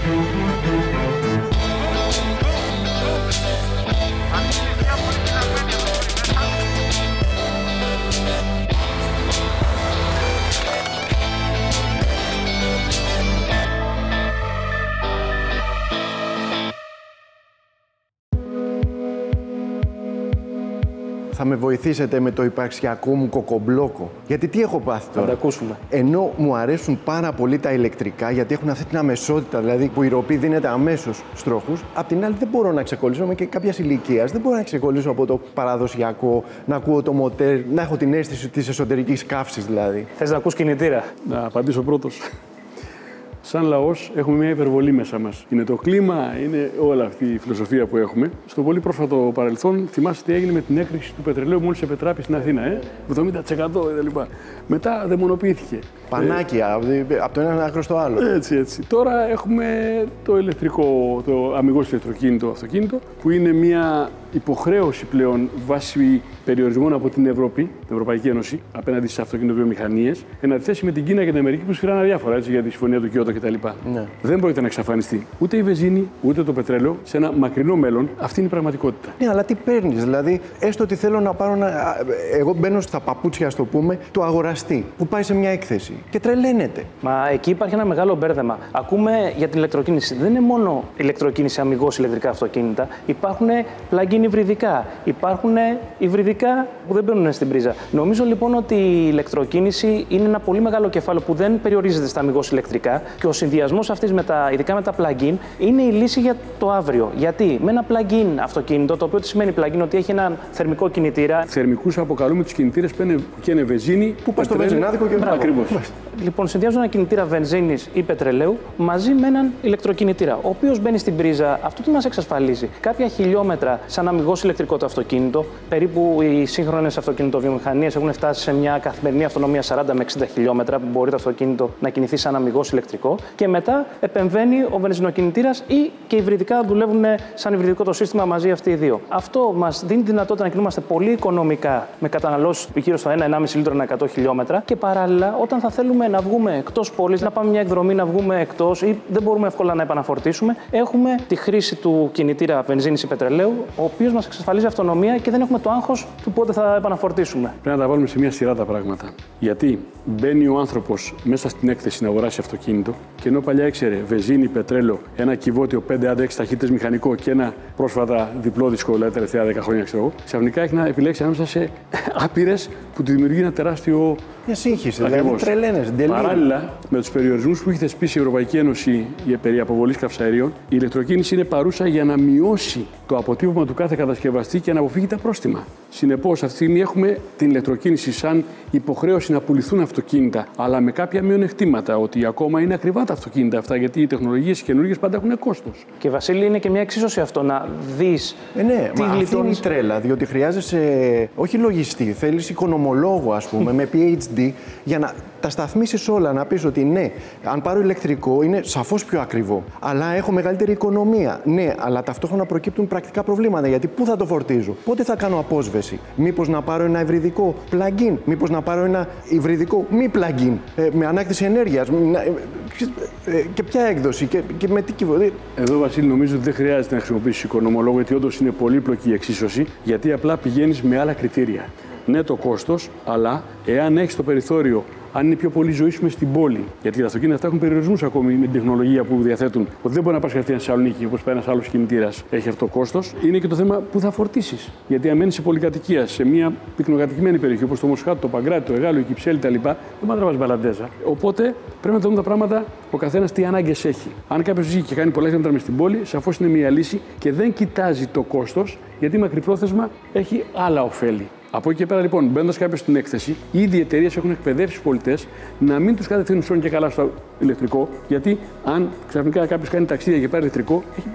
Θα με βοηθήσετε με το υπαρξιακό μου κοκομπλόκο. Γιατί τι έχω πάθει τώρα. Θα τα ακούσουμε. Ενώ μου αρέσουν πάρα πολύ τα ηλεκτρικά, γιατί έχουν αυτή την αμεσότητα, δηλαδή που η ροπή δίνεται αμέσως στους τροχούς. Απ' την άλλη, δεν μπορώ να ξεκολλήσω, είμαι και κάποια ηλικία. Δεν μπορώ να ξεκολλήσω από το παραδοσιακό, να ακούω το μοτέρ, να έχω την αίσθηση της εσωτερικής καύσης δηλαδή. Θες να ακούς κινητήρα? Να απαντήσω πρώτος. Σαν λαός έχουμε μια υπερβολή μέσα μας. Είναι το κλίμα, είναι όλη αυτή η φιλοσοφία που έχουμε. Στο πολύ πρόσφατο παρελθόν, θυμάστε τι έγινε με την έκρηξη του πετρελαίου μόλις επετράπη στην Αθήνα, 70% κτλ. Μετά δαιμονοποιήθηκε. Πανάκια, από το ένα άκρο στο άλλο. Έτσι. Τώρα έχουμε το ηλεκτρικό, το αμιγώς ηλεκτροκίνητο αυτοκίνητο, που είναι μια υποχρέωση πλέον βάσει περιορισμών από την Ευρώπη, την Ευρωπαϊκή Ένωση, απέναντι στις αυτοκινητοβιομηχανίες, εν αντιθέσει με την Κίνα και την Αμερική που σφυράνε αδιάφορα για τη συμφωνία του Κιώτο κτλ. Ναι. Δεν πρόκειται να εξαφανιστεί ούτε η βενζίνη ούτε το πετρέλαιο σε ένα μακρινό μέλλον. Αυτή είναι η πραγματικότητα. Ναι, αλλά τι παίρνεις, δηλαδή, έστω ότι θέλω να πάρω εγώ μπαίνω στα παπούτσια, ας το πούμε, του αγοραστή που πάει σε μια έκθεση και τρελαίνεται. Μα εκεί υπάρχει ένα μεγάλο μπέρδεμα. Ακούμε για την ηλεκτροκίνηση. Δεν είναι μόνο ηλεκτροκίνηση αμιγώς ηλεκτρικά αυτοκίνητα. Υπάρχουν plug-in υβριδικά. Υπάρχουν υβριδικά που δεν μπαίνουν στην πρίζα. Νομίζω λοιπόν ότι η ηλεκτροκίνηση είναι ένα πολύ μεγάλο κεφάλαιο που δεν περιορίζεται στα αμιγώς ηλεκτρικά και ο συνδυασμός αυτής, ειδικά με τα plug-in, είναι η λύση για το αύριο. Γιατί με ένα plug-in αυτοκίνητο, το οποίο τι σημαίνει plug-in, ότι έχει έναν θερμικό κινητήρα. Θερμικούς αποκαλούμε τους κινητήρες που είναι βενζίνη. Που πας στο βενζινάδικο και ακριβώς. Λοιπόν, συνδυάζουν ένα κινητήρα βενζίνης ή πετρελαίου μαζί με έναν ηλεκτροκινητήρα, ο οποίος μπαίνει στην πρίζα. Αυτό τι μας εξασφαλίζει? Κάποια χιλιόμετρα σαν αμιγώς ηλεκτρικό το αυτοκίνητο. Περίπου οι σύγχρονες αυτοκινητοβιομηχανίες έχουν φτάσει σε μια καθημερινή αυτονομία 40 με 60 χιλιόμετρα που μπορεί το αυτοκίνητο να κινηθεί σαν αμιγώς ηλεκτρικό. Και μετά επεμβαίνει ο βενζινοκινητήρας ή και υβριδικά δουλεύουν σαν υβριδικό το σύστημα μαζί αυτοί οι δύο. Αυτό μας δίνει τη δυνατότητα να κινούμαστε πολύ οικονομικά με καταναλώσεις γύρω στο 1-1,5 λίτρο ανά 100 χιλιόμετρα και παράλληλα όταν θα θέλουμε να βγούμε εκτός πόλης, να πάμε μια εκδρομή, να βγούμε εκτός ή δεν μπορούμε εύκολα να επαναφορτήσουμε, έχουμε τη χρήση του κινητήρα βενζίνης ή πετρελαίου, ο οποίος μας εξασφαλίζει αυτονομία και δεν έχουμε το άγχος του πότε θα επαναφορτίσουμε. Πρέπει να τα βάλουμε σε μια σειρά τα πράγματα. Γιατί μπαίνει ο άνθρωπος μέσα στην έκθεση να αγοράσει αυτοκίνητο και ενώ παλιά ήξερε βενζίνη, πετρέλαιο, ένα κυβότιο 5-6 ταχύτητες μηχανικό και ένα πρόσφατα διπλό δίσκο, δηλαδή τελευταία 10 χρόνια, ξέρω εγώ, ξαφνικά έχει να επιλέξει ανάμεσα σε άπειρες που τη δημιουργεί ένα τεράστιο. Μια σύγχυση, δηλαδή τρελαίνες. Παράλληλα, με τους περιορισμούς που έχει θεσπίσει η Ευρωπαϊκή Ένωση περί αποβολής καυσαερίων, η ηλεκτροκίνηση είναι παρούσα για να μειώσει το αποτύπωμα του κάθε κατασκευαστή και να αποφύγει τα πρόστιμα. Συνεπώς, αυτή τη στιγμή έχουμε την ηλεκτροκίνηση σαν υποχρέωση να πουληθούν αυτοκίνητα, αλλά με κάποια μειονεκτήματα, ότι ακόμα είναι ακριβά τα αυτοκίνητα αυτά, γιατί οι τεχνολογίες καινούργιες πάντα έχουν κόστος. Και Βασίλη, είναι και μια εξίσωση αυτό να δεις. Ναι, μα αυτή είναι η τρέλα, διότι χρειάζεσαι όχι λογιστή, θέλεις οικονομολόγο, ας πούμε, με PhD, για να τα σταθμίσεις όλα, να πεις ότι ναι, αν πάρω ηλεκτρικό είναι σαφώς πιο ακριβό, αλλά έχω μεγαλύτερη οικονομία. Ναι, αλλά ταυτόχρονα προκύπτουν πρακτικά προβλήματα, γιατί πού θα το φορτίζω, πότε θα κάνω απόσβεση, μήπως να πάρω ένα υβριδικό plug-in, μήπως να πάρω ένα υβριδικό μη plug-in, με ανάκτηση ενέργειας, και ποια έκδοση και με τι κυβωτή. Εδώ, Βασίλη, νομίζω ότι δεν χρειάζεται να χρησιμοποιήσεις οικονομολόγο, γιατί όντως είναι πολύπλοκη η εξίσωση, γιατί απλά πηγαίνεις με άλλα κριτήρια. Ναι, το κόστος, αλλά εάν έχεις το περιθώριο, αν είναι πιο πολύ ζωή σου μες στην πόλη, γιατί τα αυτοκίνητα αυτά έχουν περιορισμούς ακόμη με την τεχνολογία που διαθέτουν, ότι δεν μπορεί να πας κατευθείαν στη Θεσσαλονίκη όπως πάει ένας άλλος κινητήρας, έχει αυτό το κόστος. Είναι και το θέμα που θα φορτίσεις. Γιατί αν μένεις σε πολυκατοικία, σε μια πυκνοκατοικημένη περιοχή όπως το Μοσχάτο, το Παγκράτη, το Εγάλο, η Κυψέλη κτλ., δεν μπορεί να τραβάς μπαλαντέζα. Οπότε πρέπει να δούμε τα πράγματα ο καθένας τι ανάγκες έχει. Αν κάποιος ζει και κάνει πολλά χιλιόμετρα μες στην πόλη, σαφώς είναι μια λύση και δεν κοιτάζει το κόστος, γιατί μακρυπρόθεσμα έχει άλλα ωφέλη. Από εκεί και πέρα, λοιπόν, μπαίνοντας κάποιος στην έκθεση, ήδη οι εταιρείες έχουν εκπαιδεύσει τους πολιτές να μην τους κατευθύνουν σώνει και καλά στο ηλεκτρικό, γιατί αν ξαφνικά κάποιος κάνει ταξίδια και πάρει ηλεκτρικό, έχει μπλέξει.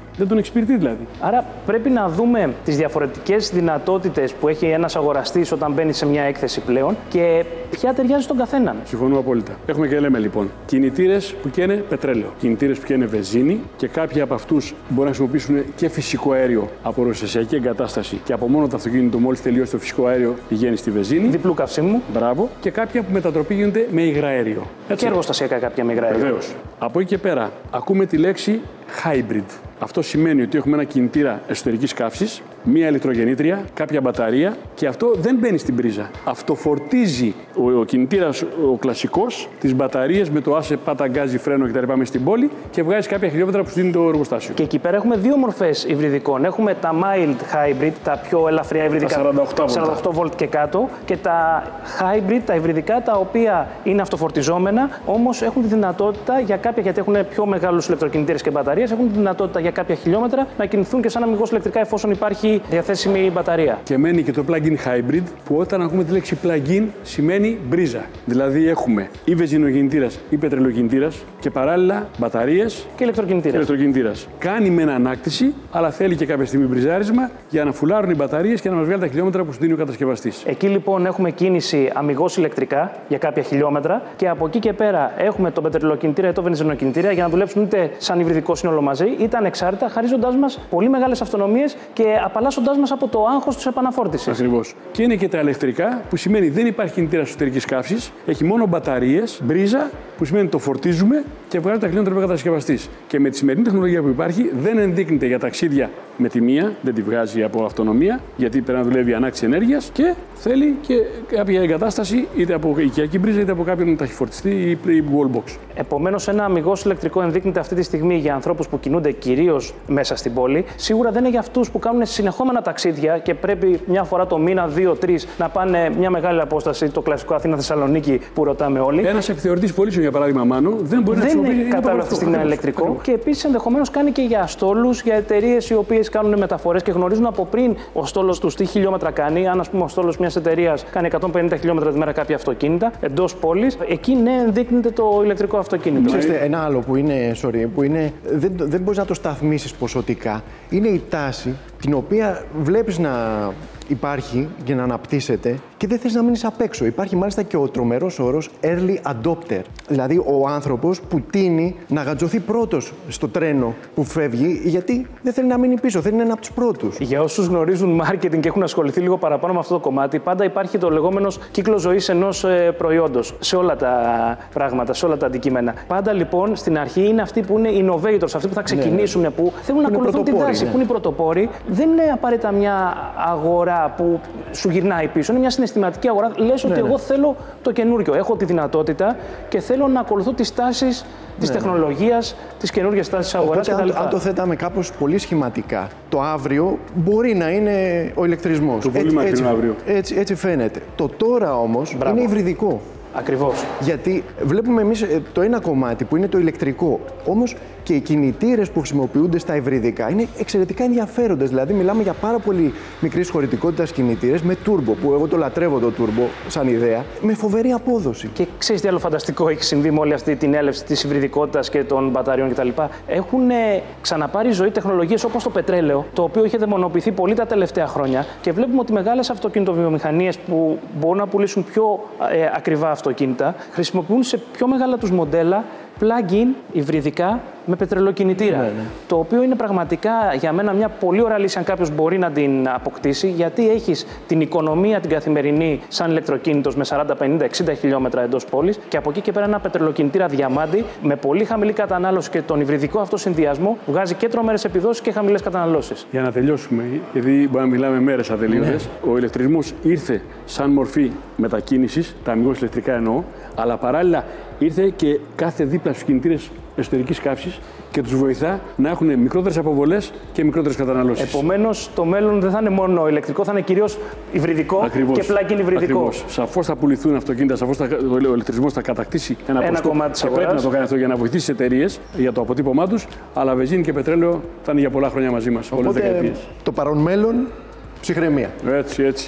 Δεν τον εξυπηρετεί δηλαδή. Άρα πρέπει να δούμε τις διαφορετικές δυνατότητες που έχει ένας αγοραστής όταν μπαίνει σε μια έκθεση πλέον και ποια ταιριάζει στον καθέναν. Συμφωνώ απόλυτα. Έχουμε και λέμε λοιπόν κινητήρες που καίνε πετρέλαιο, κινητήρες που καίνε βενζίνη και κάποιοι από αυτούς μπορούν να χρησιμοποιήσουν και φυσικό αέριο από ρωσεσιακή εγκατάσταση και από μόνο το αυτοκίνητο μόλις τελειώσει το φυσικό αέριο πηγαίνει στη βενζίνη. Διπλού καυσίμου. Μπράβο. Και κάποια που μετατροπή γίνονται με υγραέριο. Και εργοστασιακά κάποια με υγραέριο. Βεβαίως. Από εκεί και πέρα ακούμε τη λέξη hybrid. Αυτό σημαίνει ότι έχουμε ένα κινητήρα εσωτερικής καύσης, μία ηλεκτρογεννήτρια, κάποια μπαταρία και αυτό δεν μπαίνει στην πρίζα. Αυτοφορτίζει ο κινητήρας, ο κλασικός, τις μπαταρίες με το άσε, πάτα, γκάζι, φρένο κτλ. Μες στην πόλη και βγάζει κάποια χιλιόμετρα που στείλει το εργοστάσιο. Και εκεί πέρα έχουμε δύο μορφές υβριδικών. Έχουμε τα mild hybrid, τα πιο ελαφριά υβριδικά, 48 volt και κάτω, και τα hybrid, τα υβριδικά, τα οποία είναι αυτοφορτιζόμενα, όμως έχουν τη δυνατότητα για κάποια, γιατί έχουν πιο μεγάλους ηλεκτροκινητήρες και μπαταρίες, έχουν τη δυνατότητα για κάποια χιλιόμετρα να κινηθούν και σαν αμυγός ηλεκτρικά εφόσον υπάρχει διαθέσιμη μπαταρία. Και μένει και το plug-in hybrid, που όταν ακούμε τη λέξη plug-in σημαίνει μπρίζα. Δηλαδή έχουμε ή βενζινοκινητήρας ή πετρελοκινητήρας και παράλληλα μπαταρίες Και ηλεκτροκινητήρας. Κάνει με ανάκτηση, αλλά θέλει και κάποια στιγμή μπριζάρισμα για να φουλάρουν οι μπαταρίες και να μας βγάλει τα χιλιόμετρα που σου δίνει ο κατασκευαστής. Εκεί λοιπόν έχουμε κίνηση αμυγός ηλεκτρικά για κάποια χιλιόμετρα και από εκεί και πέρα έχουμε τον πετρελοκινητήρα ή το βενζινοκινητήρα για να δουλέψουν είτε σαν υβριδικό σύνολο μαζί είτε ανεξάρτητα, χαρίζοντάς μας πολύ μεγάλες αυτονομίες και απαλλάσσοντάς μας από το άγχος της επαναφόρτισης. Ακριβώς. Και είναι και τα ηλεκτρικά, που σημαίνει δεν υπάρχει κινητήρας εσωτερικής καύσης, έχει μόνο μπαταρίες, μπρίζα, που σημαίνει το φορτίζουμε και βγάζει τα χιλιόμετρα που κατασκευαστής. Και με τη σημερινή τεχνολογία που υπάρχει, δεν ενδείκνυται για ταξίδια με τη μία, δεν τη βγάζει από αυτονομία, γιατί πρέπει να δουλεύει ανάκτηση ενέργειας και θέλει και κάποια εγκατάσταση είτε από οικιακή μπρίζα είτε από κάποιον ταχυφορτιστή ή wallbox. Επομένως, ένα αμυγός ηλεκτρικό ενδείκνυται αυτή τη στιγμή για ανθρώπους που κινούνται κυρίως μέσα στην πόλη. Σίγουρα δεν είναι για αυτούς που κάνουν συνεχόμενα ταξίδια και πρέπει μια φορά το μήνα, 2-3 να πάνε μια μεγάλη απόσταση, το κλασικό Αθήνα-Θεσσαλονίκη που ρωτάμε όλοι. Ένας επιθεωρητής πωλήσεων, για παράδειγμα, Μάνο, δεν μπορεί να χρησιμοποιήσει. Δεν είναι κατάλληλο αυτή τη στιγμή ηλεκτρικό. Και επίσης ενδεχομένως κάνει και για στόλους, για εταιρείες οι οποίες κάνουν μεταφορές και γνωρίζουν από πριν ο στόλος τους τι χιλιόμετρα κάνει. Αν, ας πούμε, ο στόλος μιας εταιρείας κάνει 150 χιλιόμετρα τη μέρα κάποια αυτοκίνητα εντός πόλης, εκεί ναι, ενδείκνυται το ηλεκτρικό αυτοκίνητο. Ξέρετε, ένα άλλο που είναι δεν μπορείς να το σταθμίσεις ποσοτικά. Είναι η τάση την οποία βλέπεις να υπάρχει και να αναπτύσσεται και δεν θες να μείνεις απ' έξω. Υπάρχει μάλιστα και ο τρομερός όρος early adopter. Δηλαδή ο άνθρωπος που τείνει να γατζωθεί πρώτος στο τρένο που φεύγει, γιατί δεν θέλει να μείνει πίσω, θέλει να είναι από τους πρώτους. Για όσους γνωρίζουν marketing και έχουν ασχοληθεί λίγο παραπάνω με αυτό το κομμάτι, πάντα υπάρχει το λεγόμενος κύκλος ζωής ενός προϊόντος σε όλα τα πράγματα, σε όλα τα αντικείμενα. Πάντα λοιπόν στην αρχή είναι αυτοί που είναι innovators, αυτοί που θα ξεκινήσουν, που θέλουν να ακολουθούν την τάση, που είναι οι πρωτοπόροι. Δεν είναι απαραίτητα μια αγορά που σου γυρνάει πίσω, είναι μια συναισθηματική αγορά. Λες ότι εγώ θέλω το καινούριο, έχω τη δυνατότητα και θέλω να ακολουθώ τις τάσεις της τεχνολογίας, τις καινούργιες τάσεις της αγοράς κτλ. Αν το θέταμε κάπως πολύ σχηματικά, το αύριο μπορεί να είναι ο ηλεκτρισμός. Το πολύ μακρινό αύριο. Έτσι φαίνεται. Το τώρα όμως είναι υβριδικό. Ακριβώς. Γιατί βλέπουμε εμείς το ένα κομμάτι που είναι το ηλεκτρικό. Όμως και οι κινητήρες που χρησιμοποιούνται στα υβριδικά είναι εξαιρετικά ενδιαφέροντες. Δηλαδή, μιλάμε για πάρα πολύ μικρής χωρητικότητας κινητήρες με turbo, που εγώ το λατρεύω το turbo σαν ιδέα, με φοβερή απόδοση. Και ξέρεις τι άλλο φανταστικό έχει συμβεί με όλη αυτή την έλευση της υβριδικότητας και των μπαταριών κτλ. Έχουν ξαναπάρει ζωή τεχνολογίες όπως το πετρέλαιο, το οποίο είχε δαιμονοποιηθεί πολύ τα τελευταία χρόνια. Και βλέπουμε ότι μεγάλες αυτοκινητοβιομηχανίες που μπορούν να πουλήσουν πιο ακριβά αυτοκίνητα χρησιμοποιούν σε πιο μεγάλα τους μοντέλα plug-in υβριδικά με πετρελοκινητήρα. Το οποίο είναι πραγματικά για μένα μια πολύ ωραία λύση αν κάποιος μπορεί να την αποκτήσει, γιατί έχεις την οικονομία την καθημερινή σαν ηλεκτροκίνητος με 40, 50, 60 χιλιόμετρα εντός πόλης και από εκεί και πέρα ένα πετρελοκινητήρα διαμάντι με πολύ χαμηλή κατανάλωση και τον υβριδικό αυτό συνδυασμό βγάζει και τρομερές επιδόσεις και χαμηλές καταναλώσεις. Για να τελειώσουμε, γιατί μπορεί να μιλάμε μέρες ατελείωτες, ο ηλεκτρισμός ήρθε σαν μορφή μετακίνησης, τα αμυγός ηλεκτρικά εννοώ, αλλά παράλληλα ήρθε και κάθε δίπλα στους κινητήρες εσωτερικής καύσης και τους βοηθά να έχουν μικρότερες αποβολές και μικρότερες καταναλώσεις. Επομένως, το μέλλον δεν θα είναι μόνο ηλεκτρικό, θα είναι κυρίως υβριδικό και plug-in υβριδικό. Ακριβώς. Σαφώς θα πουληθούν αυτοκίνητα, σαφώς ο ηλεκτρισμός θα κατακτήσει ένα κομμάτι της αγοράς. Πρέπει να το κάνει αυτό για να βοηθήσει τις εταιρείες για το αποτύπωμά τους, αλλά βενζίνη και πετρέλαιο θα είναι για πολλά χρόνια μαζί μας. Οπότε, το παρόν μέλλον, ψυχραιμία. Έτσι.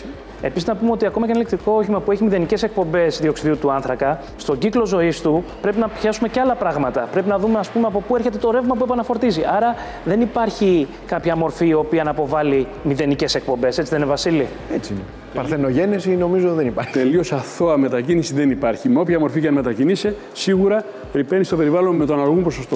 Επίσης, να πούμε ότι ακόμα και ένα ηλεκτρικό όχημα που έχει μηδενικές εκπομπές διοξιδίου του άνθρακα, στον κύκλο ζωής του πρέπει να πιάσουμε και άλλα πράγματα. Πρέπει να δούμε, ας πούμε, από πού έρχεται το ρεύμα που επαναφορτίζει. Άρα δεν υπάρχει κάποια μορφή η οποία να αποβάλει μηδενικές εκπομπές. Έτσι δεν είναι, Βασίλη? Έτσι είναι. Παρθενογένεση νομίζω δεν υπάρχει. Τελείως αθώα μετακίνηση δεν υπάρχει. Με όποια μορφή και αν μετακινείσαι, σίγουρα ρηπαίνει στο περιβάλλον με τον αναλογικό ποσοστό.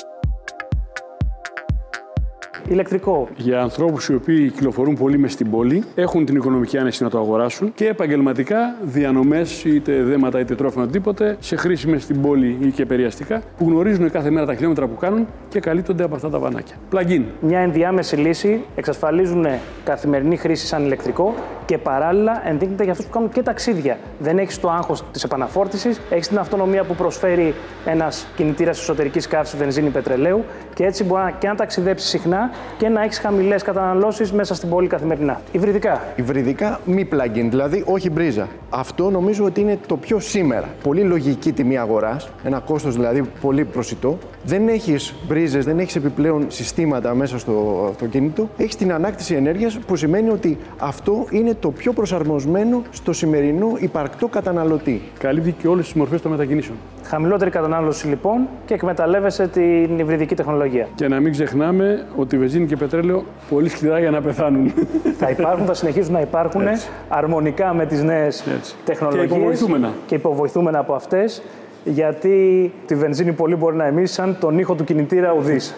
Ηλεκτρικό. Για ανθρώπους οι οποίοι κυκλοφορούν πολύ μες στην πόλη, έχουν την οικονομική άνεση να το αγοράσουν και επαγγελματικά διανομές, είτε δέματα είτε τρόφιμα, οτιδήποτε, σε χρήση μες στην πόλη ή και περιαστικά, που γνωρίζουν κάθε μέρα τα χιλιόμετρα που κάνουν και καλύπτονται από αυτά τα βανάκια. Plug-in. Μια ενδιάμεση λύση, εξασφαλίζουν καθημερινή χρήση σαν ηλεκτρικό και παράλληλα ενδείκνυται για αυτούς που κάνουν και ταξίδια. Δεν έχεις το άγχος της επαναφόρτισης, έχεις την αυτονομία που προσφέρει ένας κινητήρας εσωτερικής καύσης βενζίνη πετρελαίου και έτσι μπορεί και να ταξιδέψεις συχνά και να έχεις χαμηλές καταναλώσεις μέσα στην πόλη καθημερινά. Υβριδικά. Υβριδικά μη plug-in, δηλαδή όχι μπρίζα. Αυτό νομίζω ότι είναι το πιο σήμερα. Πολύ λογική τιμή αγοράς, ένα κόστος δηλαδή πολύ προσιτό. Δεν έχεις μπρίζες, δεν έχεις επιπλέον συστήματα μέσα στο αυτοκίνητο. Έχεις την ανάκτηση ενέργειας που σημαίνει ότι αυτό είναι το πιο προσαρμοσμένο στο σημερινό υπαρκτό καταναλωτή. Καλύπτει και όλες τις μορφές των μετακινήσεων. Χαμηλότερη κατανάλωση λοιπόν και εκμεταλλεύεσαι την υβριδική τεχνολογία. Και να μην ξεχνάμε ότι βενζίνη και πετρέλαιο πολύ σκληρά για να πεθάνουν. Θα υπάρχουν, θα συνεχίσουν να υπάρχουν αρμονικά με τις νέες τεχνολογίες και υποβοηθούμενα από αυτές, γιατί τη βενζίνη πολύ μπορεί να εμείς σαν τον ήχο του κινητήρα ουδής.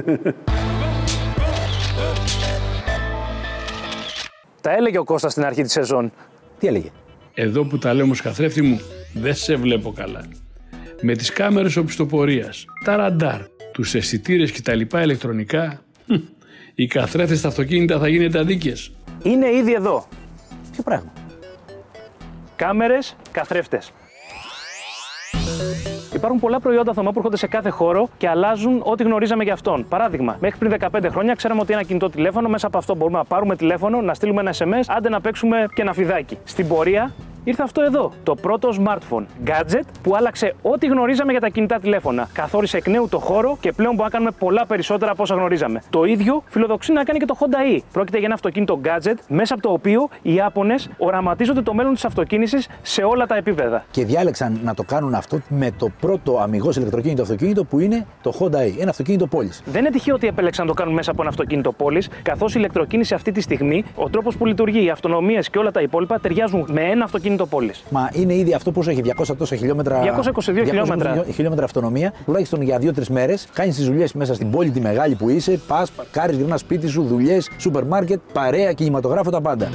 Τα έλεγε ο Κώστας στην αρχή της σεζόν. Τι έλεγε? Εδώ που τα λέω όμως, καθρέφτη μου, δεν σε βλέπω καλά. Με τις κάμερες οπισθοπορίας, τα ραντάρ, τους αισθητήρες και τα λοιπά ηλεκτρονικά, οι καθρέφτες στα αυτοκίνητα θα γίνετε αδίκες. Είναι ήδη εδώ. Ποιο πράγμα? Κάμερες, καθρέφτες. Υπάρχουν πολλά προϊόντα Θωμά που έρχονται σε κάθε χώρο και αλλάζουν ό,τι γνωρίζαμε για αυτόν. Παράδειγμα, μέχρι πριν 15 χρόνια ξέραμε ότι ένα κινητό τηλέφωνο, μέσα από αυτό μπορούμε να πάρουμε τηλέφωνο, να στείλουμε ένα SMS, άντε να παίξουμε και ένα φιδάκι. Στην πορεία ήρθε αυτό εδώ, το πρώτο smartphone, gadget, που άλλαξε ό,τι γνωρίζαμε για τα κινητά τηλέφωνα. Καθόρισε εκ νέου το χώρο και πλέον μπορούμε να κάνουμε πολλά περισσότερα από όσα γνωρίζαμε. Το ίδιο φιλοδοξεί να κάνει και το Honda E. Πρόκειται για ένα αυτοκίνητο gadget, μέσα από το οποίο οι Ιάπωνες οραματίζονται το μέλλον της αυτοκίνησης σε όλα τα επίπεδα. Και διάλεξαν να το κάνουν αυτό με το πρώτο αμιγώς ηλεκτροκίνητο αυτοκίνητο που είναι το Honda E, ένα αυτοκίνητο πόλης. Δεν είναι τυχαίο ότι επέλεξαν να το κάνουν μέσα από ένα αυτοκίνητο πόλης, καθώς η ηλεκτροκίνηση αυτή τη στιγμή, ο τρόπος που λειτουργεί, οι αυτονομίες και όλα τα υπόλοιπα ταιριάζουν με ένα αυτοκίνητο πόλης. Μα είναι ήδη αυτό πόσο έχει 200 τόσα χιλιόμετρα. 222 χιλιόμετρα. Χιλιόμετρα αυτονομία, τουλάχιστον για 2-3 μέρες. Κάνεις τις δουλειές μέσα στην πόλη τη μεγάλη που είσαι, πας, παρκάρεις, γυρνάς σπίτι σου, δουλειές, σούπερ μάρκετ, παρέα, κινηματογράφο, τα πάντα.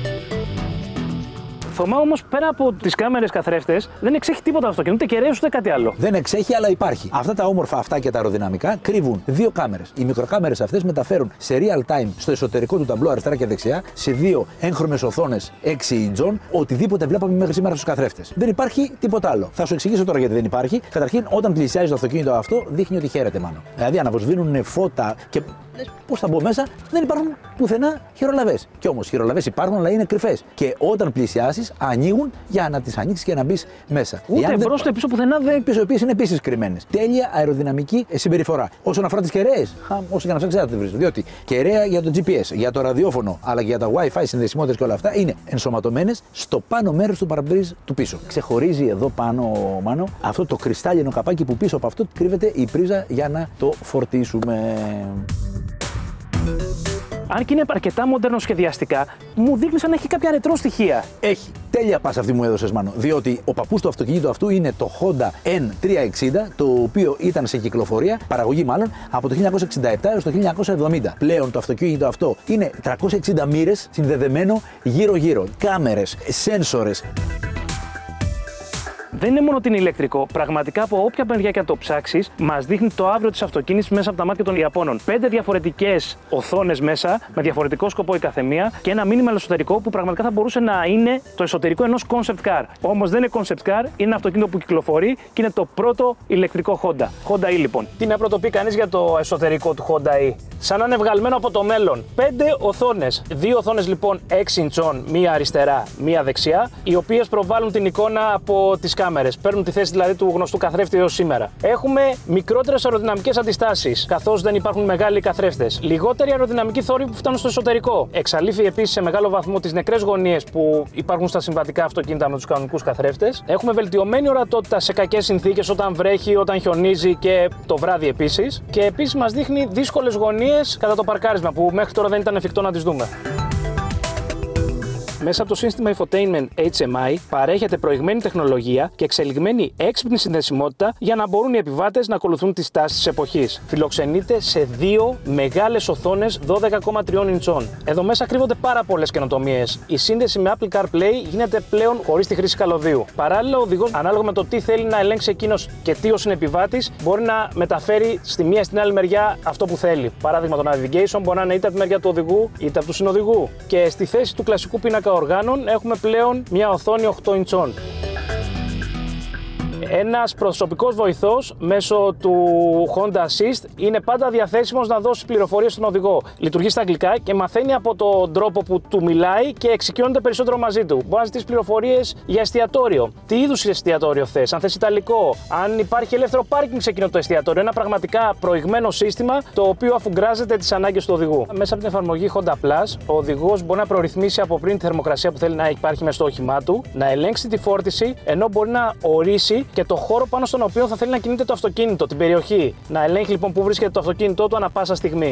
Θωμά όμως, πέρα από τις κάμερες καθρέφτες, δεν εξέχει τίποτα το αυτοκίνητο, ούτε κεραίες ούτε κάτι άλλο. Δεν εξέχει, αλλά υπάρχει. Αυτά τα όμορφα αυτά και τα αεροδυναμικά κρύβουν δύο κάμερες. Οι μικροκάμερες αυτές μεταφέρουν σε real time στο εσωτερικό του ταμπλό αριστερά και δεξιά, σε δύο έγχρωμες οθόνες 6 ιντσών, οτιδήποτε βλέπαμε μέχρι σήμερα στους καθρέφτες. Δεν υπάρχει τίποτα άλλο. Θα σου εξηγήσω τώρα γιατί δεν υπάρχει. Καταρχήν, όταν πλησιάζει το αυτοκίνητο αυτό, δείχνει ότι χαίρεται μάλλον. Δηλαδή, αναβοσβήνουν φώτα και. Πώς θα μπω μέσα, δεν υπάρχουν πουθενά χειρολαβές. Κι όμως χειρολαβές υπάρχουν, αλλά είναι κρυφές. Και όταν πλησιάσεις, ανοίγουν για να τις ανοίξεις και να μπεις μέσα. Ούτε μπρος ούτε πίσω πουθενά δεν. Πίσω επίσης είναι επίσης κρυμμένες. Τέλεια αεροδυναμική συμπεριφορά. Όσον αφορά τις κεραίες, όσο και να ψάξετε, δεν βρίσκω. Διότι κεραία για το GPS, για το ραδιόφωνο, αλλά και για τα WiFi συνδεσιμότητες και όλα αυτά είναι ενσωματωμένες στο πάνω μέρος του παραμπρίζ του πίσω. Ξεχωρίζει εδώ πάνω, Μάνο, αυτό το κρυστάλλινο καπάκι που πίσω από αυτό κρύβεται η πρίζα για να το φορτίσουμε. Αν και είναι αρκετά μοντέρνο σχεδιαστικά, μου δείχνει σαν να έχει κάποια ρετρό στοιχεία. Έχει. Τέλεια πάσα αυτή μου έδωσες, Μάνο. Διότι ο παππούς του αυτοκίνητου αυτού είναι το Honda N360, το οποίο ήταν σε κυκλοφορία, παραγωγή μάλλον, από το 1967 έως το 1970. Πλέον το αυτοκίνητο αυτό είναι 360 μοίρες συνδεδεμένο γύρω-γύρω. Κάμερες, σένσορες. Δεν είναι μόνο ότι είναι ηλεκτρικό. Πραγματικά από όποια μεριά και να το ψάξεις, μας δείχνει το αύριο της αυτοκίνησης μέσα από τα μάτια των Ιαπώνων. 5 διαφορετικές οθόνες μέσα, με διαφορετικό σκοπό η καθεμία και ένα μήνυμα εσωτερικό που πραγματικά θα μπορούσε να είναι το εσωτερικό ενός concept car. Όμως δεν είναι concept car, είναι ένα αυτοκίνητο που κυκλοφορεί και είναι το πρώτο ηλεκτρικό Honda. Honda E λοιπόν. Τι να πρωτοπεί κανείς για το εσωτερικό του Honda E? Σαν να είναι βγαλμένο από το μέλλον. 5 οθόνες. 2 οθόνες λοιπόν 6 ιντσών, μία αριστερά, μία δεξιά, οι οποίες προβάλλουν την εικόνα από τις κάμερες κάμερες. Παίρνουν τη θέση δηλαδή του γνωστού καθρέφτη έως σήμερα. Έχουμε μικρότερες αεροδυναμικές αντιστάσεις, καθώς δεν υπάρχουν μεγάλοι καθρέφτες. Λιγότεροι αεροδυναμικοί θόρυβοι που φτάνουν στο εσωτερικό. Εξαλείφει επίσης σε μεγάλο βαθμό τις νεκρές γωνίες που υπάρχουν στα συμβατικά αυτοκίνητα με τους κανονικούς καθρέφτες. Έχουμε βελτιωμένη ορατότητα σε κακές συνθήκες, όταν βρέχει, όταν χιονίζει και το βράδυ επίσης. Και επίσης μας δείχνει δύσκολες γωνίες κατά το παρκάρισμα που μέχρι τώρα δεν ήταν εφικτό να τις δούμε. Μέσα από το σύστημα infotainment HMI παρέχεται προηγμένη τεχνολογία και εξελιγμένη έξυπνη συνδεσιμότητα για να μπορούν οι επιβάτες να ακολουθούν τις τάσεις της εποχής. Φιλοξενείται σε δύο μεγάλες οθόνες 12,3 ιντσών. Εδώ μέσα κρύβονται πάρα πολλές καινοτομίες. Η σύνδεση με Apple CarPlay γίνεται πλέον χωρίς τη χρήση καλωδίου. Παράλληλα, ο οδηγός, ανάλογα με το τι θέλει να ελέγξει εκείνος και τι ως συνεπιβάτης, μπορεί να μεταφέρει στη μία ή στην άλλη μεριά αυτό που θέλει. Παράδειγμα, το navigation μπορεί να είναι είτε από τη μεριά του οδηγού είτε από του συνοδηγού. Και στη θέση του κλασικού πίνακα οργάνων έχουμε πλέον μια οθόνη 8 ιντσών. Ένας προσωπικός βοηθός μέσω του Honda Assist είναι πάντα διαθέσιμος να δώσει πληροφορίες στον οδηγό. Λειτουργεί στα αγγλικά και μαθαίνει από τον τρόπο που του μιλάει και εξοικειώνεται περισσότερο μαζί του. Μπορεί να ζητήσει πληροφορίες για εστιατόριο. Τι είδους εστιατόριο θες, αν θες ιταλικό, αν υπάρχει ελεύθερο πάρκινγκ σε εκείνο το εστιατόριο. Ένα πραγματικά προηγμένο σύστημα το οποίο αφουγκράζεται τις ανάγκες του οδηγού. Μέσα από την εφαρμογή Honda Plus, ο οδηγός μπορεί να προρυθμίσει από πριν τη θερμοκρασία που θέλει να υπάρχει μέσα στο όχημά του, να ελέγξει τη φόρτιση, ενώ μπορεί να ορίσει και το χώρο πάνω στον οποίο θα θέλει να κινείται το αυτοκίνητο, την περιοχή. Να ελέγχει λοιπόν πού βρίσκεται το αυτοκίνητό του ανά πάσα στιγμή.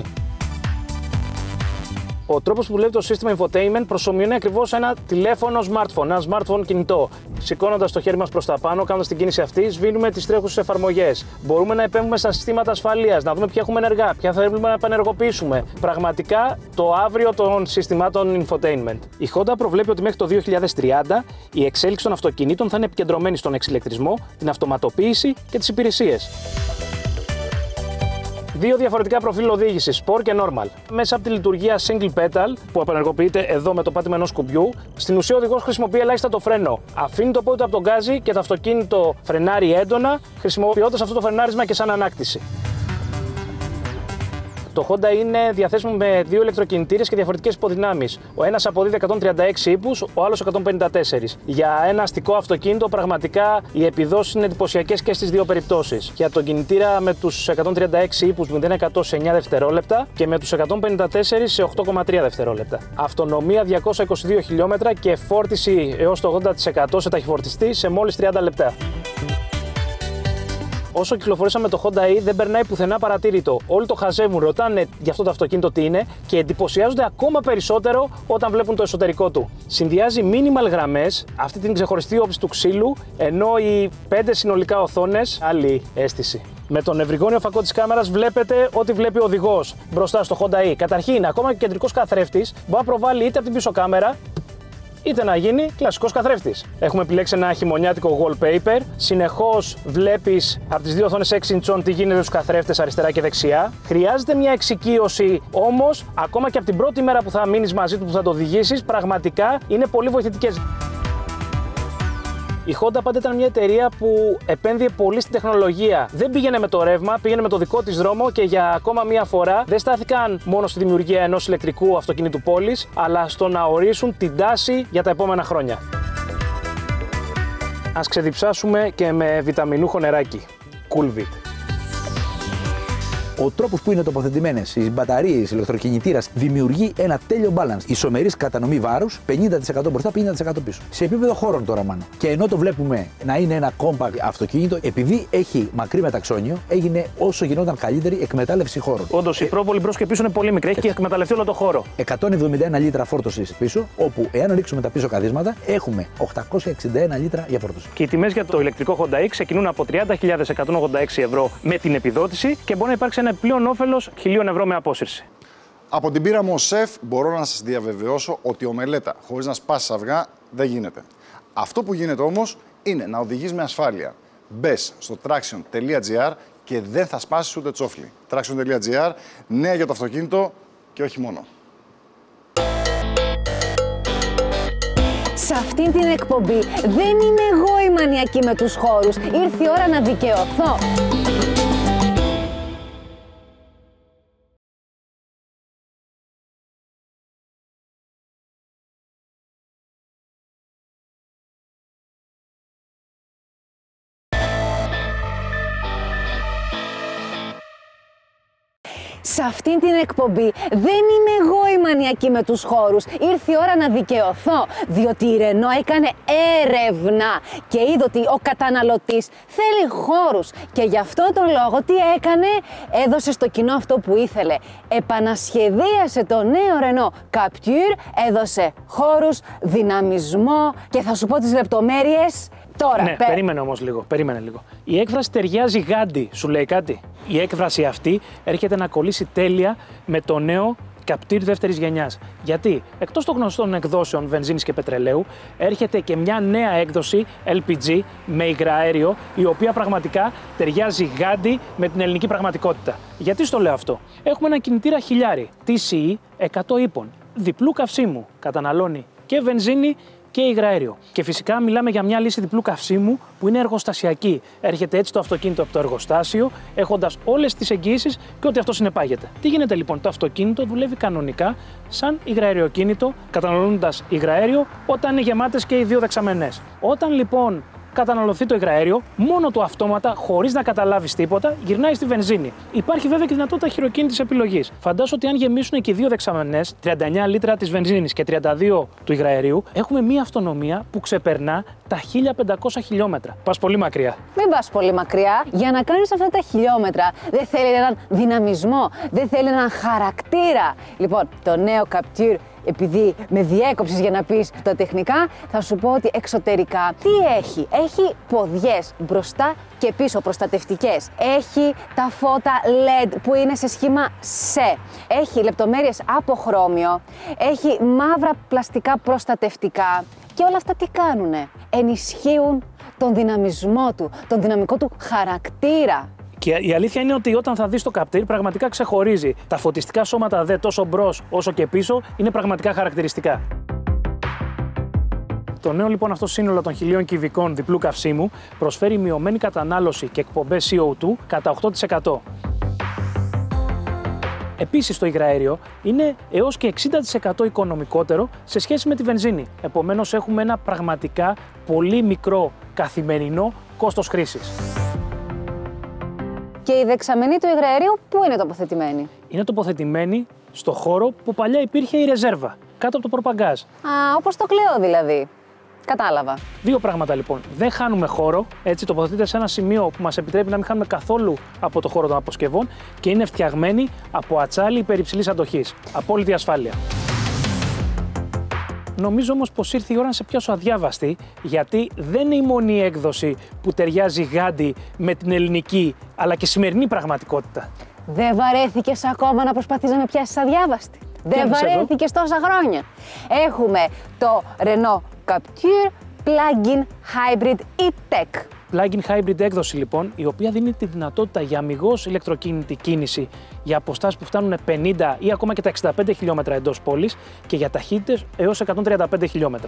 Ο τρόπος που δουλεύει το σύστημα infotainment προσομοιώνει ακριβώς ένα τηλέφωνο smartphone, ένα smartphone κινητό. Σηκώνοντας το χέρι μας προς τα πάνω, κάνοντας την κίνηση αυτή, σβήνουμε τις τρέχουσες εφαρμογές. Μπορούμε να επέμβουμε στα συστήματα ασφαλείας, να δούμε ποια έχουμε ενεργά, ποια θέλουμε να επανεργοποιήσουμε. Πραγματικά το αύριο των συστημάτων infotainment. Η Honda προβλέπει ότι μέχρι το 2030 η εξέλιξη των αυτοκινήτων θα είναι επικεντρωμένη στον εξηλεκτρισμό, την αυτοματοποίηση και τις υπηρεσίες. Δύο διαφορετικά προφίλ οδήγησης, Sport και Normal. Μέσα από τη λειτουργία Single Pedal, που επανεργοποιείται εδώ με το πάτημα ενός κουμπιού, στην ουσία ο οδηγός χρησιμοποιεί ελάχιστα το φρένο. Αφήνει το πόδι του από τον γκάζι και το αυτοκίνητο φρενάρει έντονα, χρησιμοποιώντας αυτό το φρενάρισμα και σαν ανάκτηση. Το Honda είναι διαθέσιμο με δύο ηλεκτροκινητήρες και διαφορετικές υποδυνάμεις. Ο ένας αποδίδει 136 ύπους, ο άλλος 154. Για ένα αστικό αυτοκίνητο, πραγματικά οι επιδόσεις είναι εντυπωσιακές και στις δύο περιπτώσεις. Για τον κινητήρα με τους 136 ύπους 0-100 σε 9 δευτερόλεπτα και με τους 154 σε 8,3 δευτερόλεπτα. Αυτονομία 222 χιλιόμετρα και φόρτιση έως το 80% σε ταχυφορτιστή σε μόλις 30 λεπτά. Όσο κυκλοφορήσαμε το Honda E δεν περνάει πουθενά παρατήρητο. Όλοι το χαζεύουν, ρωτάνε για αυτό το αυτοκίνητο τι είναι και εντυπωσιάζονται ακόμα περισσότερο όταν βλέπουν το εσωτερικό του. Συνδυάζει minimal γραμμές, αυτή την ξεχωριστή όψη του ξύλου, ενώ οι 5 συνολικά οθόνες, άλλη αίσθηση. Με τον ευρυγόνιο φακό της κάμερας βλέπετε ό,τι βλέπει ο οδηγός μπροστά στο Honda E. Καταρχήν, ακόμα και ο κεντρικός καθρέφτης μπορεί να προβάλλει είτε από την πίσω κάμερα, είτε να γίνει κλασικός καθρέφτης. Έχουμε επιλέξει ένα χειμωνιάτικο wallpaper. Συνεχώς βλέπεις από τις δύο οθόνες 6 ιντσών τι γίνεται στους καθρέφτες αριστερά και δεξιά. Χρειάζεται μια εξοικείωση, όμως ακόμα και από την πρώτη μέρα που θα μείνεις μαζί του, που θα το οδηγήσεις, πραγματικά είναι πολύ βοηθητικές. Η Honda πάντα ήταν μια εταιρεία που επένδυε πολύ στην τεχνολογία. Δεν πήγαινε με το ρεύμα, πήγαινε με το δικό της δρόμο και για ακόμα μια φορά δεν στάθηκαν μόνο στη δημιουργία ενός ηλεκτρικού αυτοκίνητου πόλης, αλλά στο να ορίσουν την τάση για τα επόμενα χρόνια. Ας ξεδιψάσουμε και με βιταμινούχο νεράκι. Coolvit. Ο τρόπος που είναι τοποθετημένες οι μπαταρίες ηλεκτροκινητήρας δημιουργεί ένα τέλειο balance. Ισομερής κατανομή βάρους, 50% μπροστά, 50% πίσω. Σε επίπεδο χώρων τώρα, μάλλον. Και ενώ το βλέπουμε να είναι ένα compact αυτοκίνητο, επειδή έχει μακρύ μεταξώνιο, έγινε όσο γινόταν καλύτερη εκμετάλλευση χώρων. Όντως, η προβολή μπρος και πίσω είναι πολύ μικρή, έχει εκμεταλλευτεί όλο το χώρο. 171 λίτρα φόρτωσης πίσω, όπου εάν ρίξουμε τα πίσω καθίσματα, έχουμε 861 λίτρα για φόρτωση. Και οι τιμές για το ηλεκτρικό Honda E ξεκινούν από 30.186 ευρώ με την επιδότηση και μπορεί να υπάρξει ένα πλέον όφελος 1.000 ευρώ με απόσυρση. Από την πείρα μου ως σεφ μπορώ να σας διαβεβαιώσω ότι ομελέτα χωρίς να σπάσεις αυγά δεν γίνεται. Αυτό που γίνεται όμως είναι να οδηγείς με ασφάλεια. Μπες στο traction.gr και δεν θα σπάσεις ούτε τσόφλι. Traction.gr, νέα για το αυτοκίνητο και όχι μόνο. Σε αυτήν την εκπομπή δεν είμαι εγώ η μανιακή με τους χώρους. Ήρθε η ώρα να δικαιωθώ. σε αυτήν την εκπομπή δεν είμαι εγώ η μανιακή με τους χώρους. Ήρθε η ώρα να δικαιωθώ, διότι η Renault έκανε έρευνα και είδε ότι ο καταναλωτής θέλει χώρους. Και γι' αυτό τον λόγο τι έκανε, έδωσε στο κοινό αυτό που ήθελε. Επανασχεδίασε το νέο Renault Captur, έδωσε χώρους, δυναμισμό και θα σου πω τις λεπτομέρειες. Τώρα, ναι, περίμενε όμως λίγο, περίμενε λίγο. Η έκφραση ταιριάζει γάντι, σου λέει κάτι? Η έκφραση αυτή έρχεται να κολλήσει τέλεια με το νέο Captur δεύτερης γενιάς. Γιατί εκτός των γνωστών εκδόσεων βενζίνης και πετρελαίου, έρχεται και μια νέα έκδοση LPG με υγραέριο, η οποία πραγματικά ταιριάζει γάντι με την ελληνική πραγματικότητα. Γιατί στο λέω αυτό? Έχουμε ένα κινητήρα χιλιάρι, TCE 100 ύπων, διπλού καυσίμου, καταναλώνει και βενζίνη και υγραέριο. Και φυσικά μιλάμε για μια λύση διπλού καυσίμου που είναι εργοστασιακή. Έρχεται έτσι το αυτοκίνητο από το εργοστάσιο, έχοντας όλες τις εγγυήσεις και ό,τι αυτό συνεπάγεται. Τι γίνεται λοιπόν? Το αυτοκίνητο δουλεύει κανονικά σαν υγραεριοκίνητο, καταναλώνοντας υγραέριο όταν είναι γεμάτες και οι δύο δεξαμενές. Όταν λοιπόν καταναλωθεί το υγραέριο, μόνο του αυτόματα, χωρίς να καταλάβεις τίποτα, γυρνάει στη βενζίνη. Υπάρχει βέβαια και δυνατότητα χειροκίνητης επιλογής. Φαντάσου ότι αν γεμίσουν και οι δύο δεξαμενές, 39 λίτρα της βενζίνης και 32 του υγραερίου, έχουμε μία αυτονομία που ξεπερνά τα 1500 χιλιόμετρα. Πας πολύ μακριά. Μην πας πολύ μακριά. Για να κάνεις αυτά τα χιλιόμετρα δεν θέλει έναν δυναμισμό, δεν θέλει έναν χαρακτήρα. Λοιπόν, το νέο Captur, επειδή με διέκοψες για να πεις τα τεχνικά, θα σου πω ότι εξωτερικά τι έχει? Έχει ποδιές μπροστά και πίσω προστατευτικές. Έχει τα φώτα LED που είναι σε σχήμα σε. Έχει λεπτομέρειες από χρώμιο. Έχει μαύρα πλαστικά προστατευτικά. Και όλα αυτά τι κάνουνε? Ενισχύουν τον δυναμισμό του, τον δυναμικό του χαρακτήρα. Και η αλήθεια είναι ότι όταν θα δεις το Captur, πραγματικά ξεχωρίζει. Τα φωτιστικά σώματα δε τόσο μπρος όσο και πίσω είναι πραγματικά χαρακτηριστικά. Το νέο λοιπόν αυτό σύνολο των 1000 κυβικών διπλού καυσίμου προσφέρει μειωμένη κατανάλωση και εκπομπές CO2 κατά 8%. Επίσης το υγραέριο είναι έως και 60% οικονομικότερο σε σχέση με τη βενζίνη. Επομένως έχουμε ένα πραγματικά πολύ μικρό καθημερινό κόστος χρήσης. Και η δεξαμενή του υγραερίου πού είναι τοποθετημένη? Είναι τοποθετημένη στο χώρο που παλιά υπήρχε η ρεζέρβα, κάτω από το προπαγκάζ. Όπως το κλαίω δηλαδή. Κατάλαβα. Δύο πράγματα λοιπόν. Δεν χάνουμε χώρο, έτσι τοποθετείται σε ένα σημείο που μας επιτρέπει να μην χάνουμε καθόλου από το χώρο των αποσκευών και είναι φτιαγμένη από ατσάλι υπερυψηλής αντοχής. Απόλυτη ασφάλεια. Νομίζω όμως πως ήρθε η ώρα να σε πιάσω αδιάβαστη, γιατί δεν είναι η μόνη έκδοση που ταιριάζει γάντι με την ελληνική αλλά και σημερινή πραγματικότητα. Δεν βαρέθηκες ακόμα να προσπαθείς να με πιάσεις αδιάβαστη? Δεν βαρέθηκες τόσα χρόνια? Έχουμε το Renault Captur Plug-in Hybrid E-Tech. Plug-in Hybrid έκδοση λοιπόν, η οποία δίνει τη δυνατότητα για αμιγώς ηλεκτροκίνητη κίνηση για αποστάσεις που φτάνουν 50 ή ακόμα και τα 65 χιλιόμετρα εντός πόλης και για ταχύτητες έως 135 χιλιόμετρα.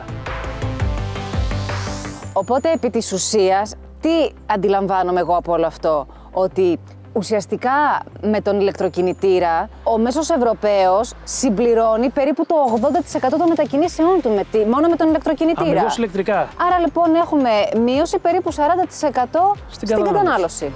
Οπότε επί της ουσίας, τι αντιλαμβάνομαι εγώ από όλο αυτό? Ότι ουσιαστικά με τον ηλεκτροκινητήρα ο μέσος Ευρωπαίος συμπληρώνει περίπου το 80% των μετακινήσεών του μόνο με τον ηλεκτροκινητήρα. Αμιγώς ηλεκτρικά. Άρα λοιπόν έχουμε μείωση περίπου 40% στην κατανάλωση.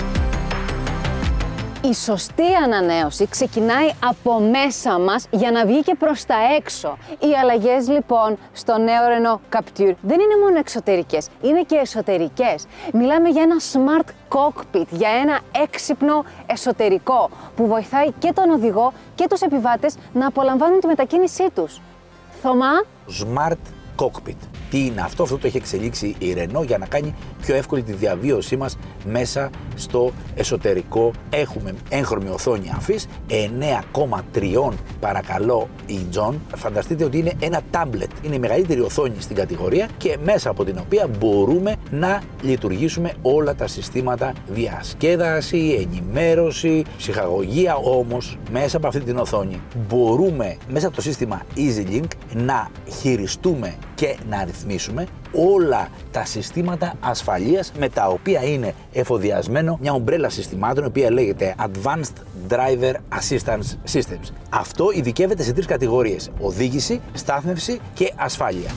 Η σωστή ανανέωση ξεκινάει από μέσα μας για να βγει και προς τα έξω. Οι αλλαγές λοιπόν στο νέο Renault Captur δεν είναι μόνο εξωτερικές, είναι και εσωτερικές. Μιλάμε για ένα smart cockpit, για ένα έξυπνο εσωτερικό που βοηθάει και τον οδηγό και τους επιβάτες να απολαμβάνουν τη μετακίνησή τους. Θωμά. Smart cockpit. Τι είναι αυτό? Αυτό το έχει εξελίξει η Renault για να κάνει πιο εύκολη τη διαβίωσή μας μέσα στο εσωτερικό. Έχουμε έγχρωμη οθόνη αφής, 9,3 παρακαλώ ιντσών. Φανταστείτε ότι είναι ένα τάμπλετ. Είναι η μεγαλύτερη οθόνη στην κατηγορία και μέσα από την οποία μπορούμε να λειτουργήσουμε όλα τα συστήματα διασκέδαση, ενημέρωση, ψυχαγωγία. Όμως μέσα από αυτή την οθόνη μπορούμε μέσα από το σύστημα EasyLink να χειριστούμε και να ρυθμίσουμε όλα τα συστήματα ασφαλείας με τα οποία είναι εφοδιασμένο μια ομπρέλα συστημάτων η οποία λέγεται Advanced Driver Assistance Systems. Αυτό ειδικεύεται σε 3 κατηγορίες: οδήγηση, στάθμευση και ασφάλεια.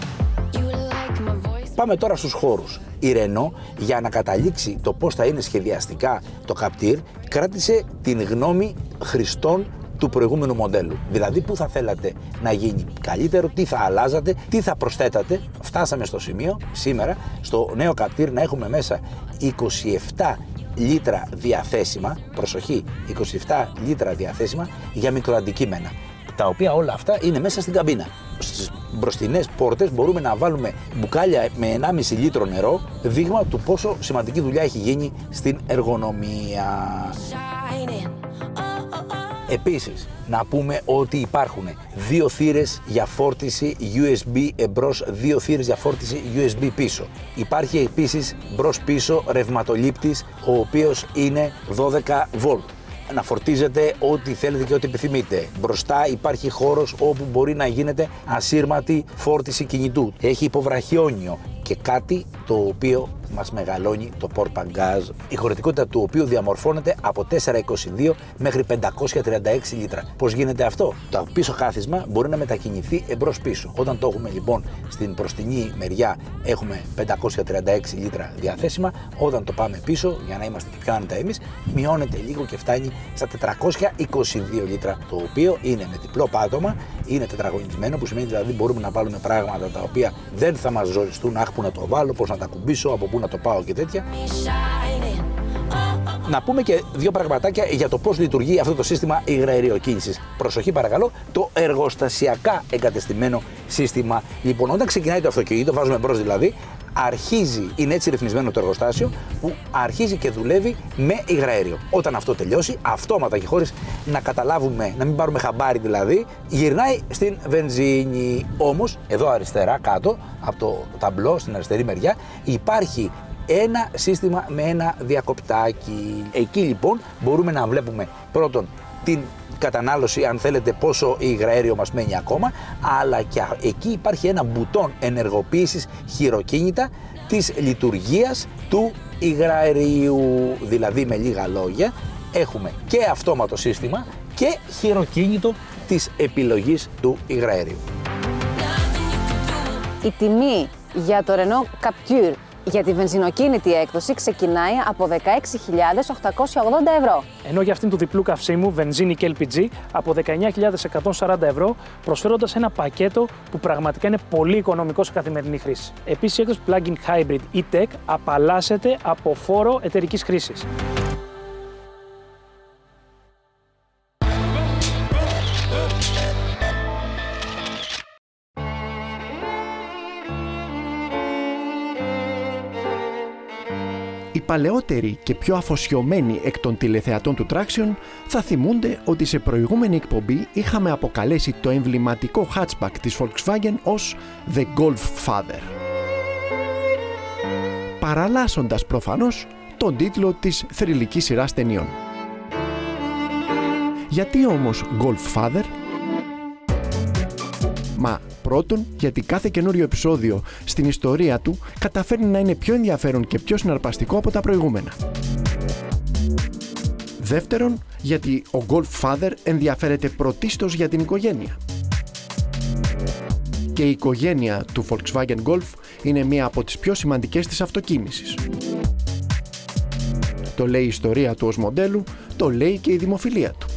Πάμε τώρα στους χώρους. Η Renault, για να καταλήξει το πώς θα είναι σχεδιαστικά το Captur, κράτησε την γνώμη χρηστών του προηγούμενου μοντέλου. Δηλαδή, πού θα θέλατε να γίνει καλύτερο, τι θα αλλάζατε, τι θα προσθέτατε. Φτάσαμε στο σημείο σήμερα, στο νέο Captur, να έχουμε μέσα 27 λίτρα διαθέσιμα, προσοχή, 27 λίτρα διαθέσιμα για μικροαντικείμενα, τα οποία όλα αυτά είναι μέσα στην καμπίνα. Στις μπροστινές πόρτες μπορούμε να βάλουμε μπουκάλια με 1,5 λίτρο νερό, δείγμα του πόσο σημαντική δουλειά έχει γίνει στην εργονομία. Επίσης, να πούμε ότι υπάρχουν 2 θύρες για φόρτιση USB εμπρός, 2 θύρες για φόρτιση USB πίσω. Υπάρχει επίσης μπρος-πίσω ρευματολήπτης, ο οποίος είναι 12 βολτ. Να φορτίζετε ό,τι θέλετε και ό,τι επιθυμείτε. Μπροστά υπάρχει χώρος όπου μπορεί να γίνεται ασύρματη φόρτιση κινητού. Έχει υποβραχιόνιο και κάτι το οποίο μας μεγαλώνει το πορτμπαγκάζ, η χωρητικότητα του οποίου διαμορφώνεται από 422 μέχρι 536 λίτρα. Πώς γίνεται αυτό? Το πίσω κάθισμα μπορεί να μετακινηθεί εμπρός-πίσω. Όταν το έχουμε λοιπόν στην μπροστινή μεριά έχουμε 536 λίτρα διαθέσιμα, όταν το πάμε πίσω, για να είμαστε πιο άνετα εμείς, μειώνεται λίγο και φτάνει στα 422 λίτρα, το οποίο είναι με διπλό πάτωμα, είναι τετραγωνισμένο, που σημαίνει δηλαδή μπορούμε να βάλουμε πράγματα τα οποία δεν θα μας ζοριστούν, αχ, που να το βάλω, πώς να τα κουμπίσω, από πού να το πάω και τέτοια. Να πούμε και 2 πραγματάκια για το πώς λειτουργεί αυτό το σύστημα υγραεριοκίνησης. Προσοχή παρακαλώ, το εργοστασιακά εγκατεστημένο σύστημα. Λοιπόν, όταν ξεκινάει το αυτοκίνητο, βάζουμε μπρος δηλαδή, είναι έτσι ρυθμισμένο το εργοστάσιο που αρχίζει και δουλεύει με υγραέριο. Όταν αυτό τελειώσει, αυτόματα και χωρίς να καταλάβουμε, να μην πάρουμε χαμπάρι δηλαδή, γυρνάει στην βενζίνη. Όμως, εδώ αριστερά κάτω, από το ταμπλό στην αριστερή μεριά, υπάρχει ένα σύστημα με ένα διακοπτάκι. Εκεί λοιπόν μπορούμε να βλέπουμε πρώτον την κατανάλωση, αν θέλετε, πόσο υγραέριο μας μένει ακόμα, αλλά και εκεί υπάρχει ένα μπουτόν ενεργοποίησης χειροκίνητα της λειτουργίας του υγραερίου. Δηλαδή, με λίγα λόγια, έχουμε και αυτόματο σύστημα και χειροκίνητο της επιλογής του υγραέριου. Η τιμή για το Renault Captur για τη βενζινοκίνητη έκδοση ξεκινάει από 16.880 ευρώ. Ενώ για αυτήν του διπλού καυσίμου, βενζίνη και LPG, από 19.140 ευρώ, προσφέροντας ένα πακέτο που πραγματικά είναι πολύ οικονομικό σε καθημερινή χρήση. Επίσης, η έκδοση Plug-in Hybrid E-Tech απαλλάσσεται από φόρο εταιρικής χρήσης. Οι παλαιότεροι και πιο αφοσιωμένοι εκ των τηλεθεατών του Traction θα θυμούνται ότι σε προηγούμενη εκπομπή είχαμε αποκαλέσει το εμβληματικό hatchback της Volkswagen ως The Golf Father, παραλλάσσοντας προφανώς τον τίτλο της θρυλικής σειράς ταινιών. Γιατί όμως Golf Father? Μα πρώτον, γιατί κάθε καινούριο επεισόδιο στην ιστορία του καταφέρνει να είναι πιο ενδιαφέρον και πιο συναρπαστικό από τα προηγούμενα. Δεύτερον, γιατί ο Golf Father ενδιαφέρεται πρωτίστως για την οικογένεια. Και η οικογένεια του Volkswagen Golf είναι μία από τις πιο σημαντικές της αυτοκίνησης. Το λέει η ιστορία του ως μοντέλου, το λέει και η δημοφιλία του.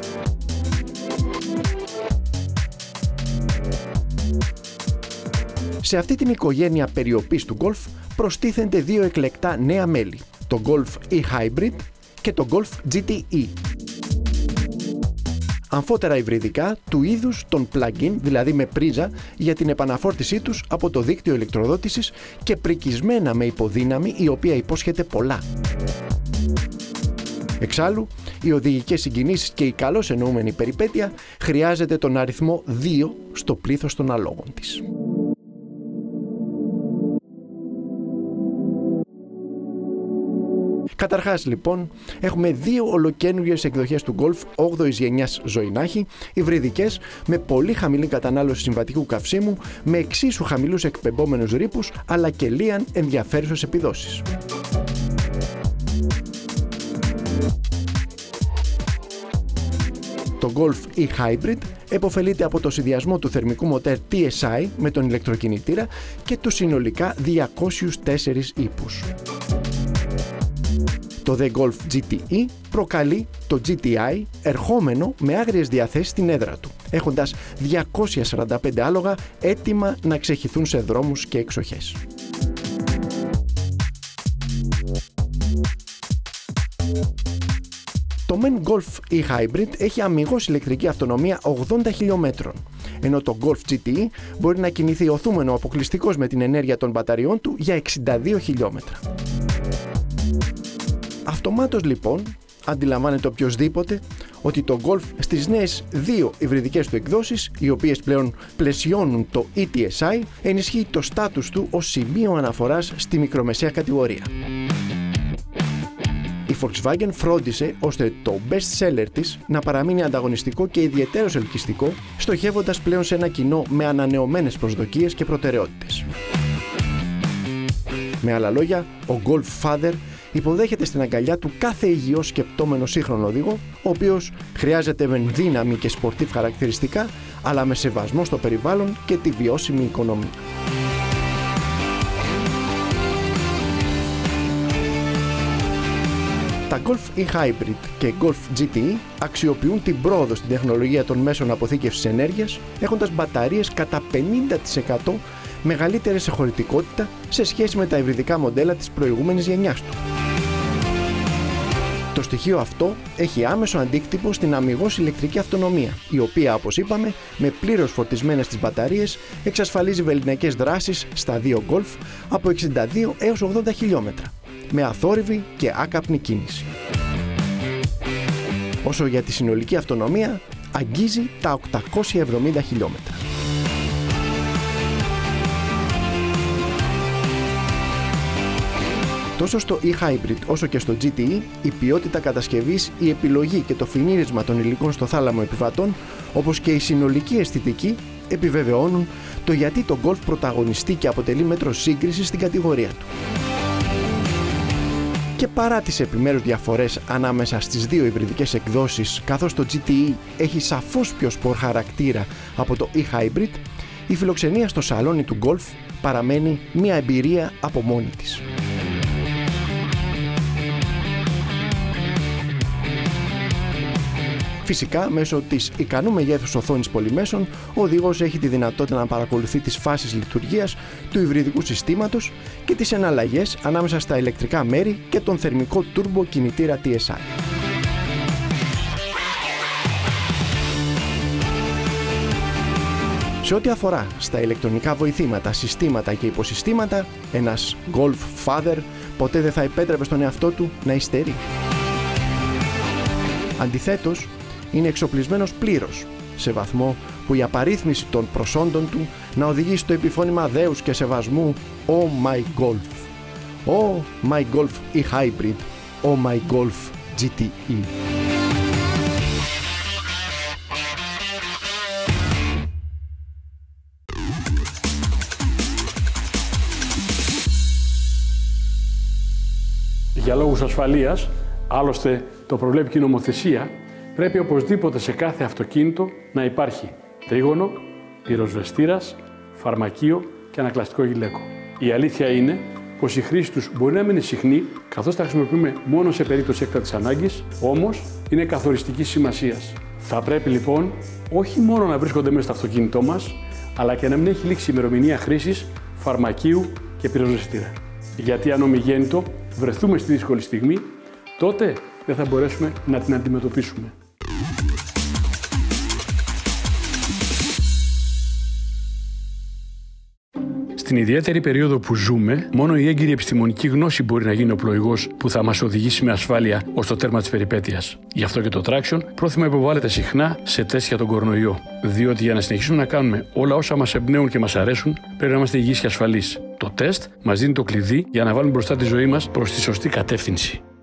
Σε αυτή την οικογένεια περιοπής του Golf προστίθενται 2 εκλεκτά νέα μέλη, το Golf E-Hybrid και το Golf GTE. Αμφότερα υβριδικά του είδους των plug-in, δηλαδή με πρίζα για την επαναφόρτισή τους από το δίκτυο ηλεκτροδότησης και πρικισμένα με υποδύναμη η οποία υπόσχεται πολλά. Εξάλλου, οι οδηγικές συγκινήσεις και η καλώς εννοούμενη περιπέτεια χρειάζεται τον αριθμό 2 στο πλήθος των αλόγων της. Καταρχάς λοιπόν, έχουμε 2 ολοκαίνουργιες εκδοχές του Golf 8ης γενιάς ζωηνάχη, υβριδικές, με πολύ χαμηλή κατανάλωση συμβατικού καυσίμου, με εξίσου χαμηλούς εκπεμπόμενους ρήπους, αλλά και λίαν ενδιαφέρουσες επιδόσεις. Το Golf E-Hybrid επωφελείται από το συνδυασμό του θερμικού μοτέρ TSI με τον ηλεκτροκινητήρα και του συνολικά 204 ύπους. Το The Golf GTE προκαλεί το GTI ερχόμενο με άγριες διαθέσεις στην έδρα του, έχοντας 245 άλογα έτοιμα να ξεχυθούν σε δρόμους και εξοχές. Το Men Golf e-Hybrid έχει αμιγώς ηλεκτρική αυτονομία 80 χιλιόμετρων, ενώ το Golf GTE μπορεί να κινηθεί οθούμενο αποκλειστικώς με την ενέργεια των μπαταριών του για 62 χιλιόμετρα. Αυτομάτως λοιπόν, αντιλαμβάνεται οποιοσδήποτε ότι το Golf στις νέες δύο υβριδικές του εκδόσεις, οι οποίες πλέον πλαισιώνουν το ETSI, ενισχύει το στάτους του ως σημείο αναφοράς στη μικρομεσαία κατηγορία. Η Volkswagen φρόντισε ώστε το best seller της να παραμείνει ανταγωνιστικό και ιδιαιτέρως ελκυστικό, στοχεύοντας πλέον σε ένα κοινό με ανανεωμένες προσδοκίες και προτεραιότητες. Με άλλα λόγια, ο Golf Father υποδέχεται στην αγκαλιά του κάθε υγιώς σκεπτόμενο σύγχρονο οδηγό, ο οποίος χρειάζεται με δύναμη και σπορτίβ χαρακτηριστικά, αλλά με σεβασμό στο περιβάλλον και τη βιώσιμη οικονομία. Τα Golf e-Hybrid και Golf GTE αξιοποιούν την πρόοδο στην τεχνολογία των μέσων αποθήκευσης ενέργειας, έχοντας μπαταρίες κατά 50% μεγαλύτερες σε χωρητικότητα σε σχέση με τα υβριδικά μοντέλα της προηγούμενης γενιάς του. Το στοιχείο αυτό έχει άμεσο αντίκτυπο στην αμιγώς ηλεκτρική αυτονομία, η οποία, όπως είπαμε, με πλήρως φορτισμένες τις μπαταρίες εξασφαλίζει βεληνικές δράσεις στα δύο Golf από 62 έως 80 χιλιόμετρα, με αθόρυβη και άκαπνη κίνηση. Όσο για τη συνολική αυτονομία, αγγίζει τα 870 χιλιόμετρα. Τόσο στο e-Hybrid όσο και στο GTE, η ποιότητα κατασκευής, η επιλογή και το φινίρισμα των υλικών στο θάλαμο επιβατών, όπως και η συνολική αισθητική, επιβεβαιώνουν το γιατί το Golf πρωταγωνιστεί και αποτελεί μέτρο σύγκρισης στην κατηγορία του. Και παρά τις επιμέρους διαφορές ανάμεσα στις δύο υβριδικές εκδόσεις, καθώς το GTE έχει σαφώς πιο σπορ χαρακτήρα από το e-Hybrid, η φιλοξενία στο σαλόνι του Golf παραμένει μια εμπειρία από μόνη της. Φυσικά, μέσω της ικανού μεγέθους οθόνης πολυμέσων, ο οδηγός έχει τη δυνατότητα να παρακολουθεί τις φάσεις λειτουργίας του υβριδικού συστήματος και τις εναλλαγές ανάμεσα στα ηλεκτρικά μέρη και τον θερμικό turbo κινητήρα TSI. Σε ό,τι αφορά στα ηλεκτρονικά βοηθήματα, συστήματα και υποσυστήματα, ένας Golf Father ποτέ δεν θα επέτρεπε στον εαυτό του να υστερεί. Αντιθέτως, είναι εξοπλισμένος πλήρως, σε βαθμό που η απαρίθμηση των προσόντων του να οδηγεί στο επιφώνημα δέους και σεβασμού Oh My Golf, Oh My Golf e-Hybrid, Oh My Golf GTE. Για λόγους ασφαλείας, άλλωστε το προβλέπει και η νομοθεσία, πρέπει οπωσδήποτε σε κάθε αυτοκίνητο να υπάρχει τρίγωνο, πυροσβεστήρας, φαρμακείο και ανακλαστικό γυλαίκο. Η αλήθεια είναι πως η χρήση τους μπορεί να μην είναι συχνή, καθώς τα χρησιμοποιούμε μόνο σε περίπτωση έκτακτης ανάγκης, όμως είναι καθοριστικής σημασίας. Θα πρέπει λοιπόν όχι μόνο να βρίσκονται μέσα στο αυτοκίνητό μας, αλλά και να μην έχει λήξει η ημερομηνία χρήσης φαρμακείου και πυροσβεστήρα. Γιατί αν ομιγέννητο βρεθούμε στη δύσκολη στιγμή, τότε δεν θα μπορέσουμε να την αντιμετωπίσουμε. Στην ιδιαίτερη περίοδο που ζούμε, μόνο η έγκυρη επιστημονική γνώση μπορεί να γίνει ο πλοηγός που θα μας οδηγήσει με ασφάλεια ως το τέρμα της περιπέτειας. Γι' αυτό και το Traction πρόθυμα υποβάλλεται συχνά σε τεστ για τον κορονοϊό. Διότι για να συνεχίσουμε να κάνουμε όλα όσα μας εμπνέουν και μας αρέσουν, πρέπει να είμαστε υγιείς και ασφαλείς. Το τεστ μας δίνει το κλειδί για να βάλουμε μπροστά τη ζωή μας προς τη σωστή κατεύθυνση.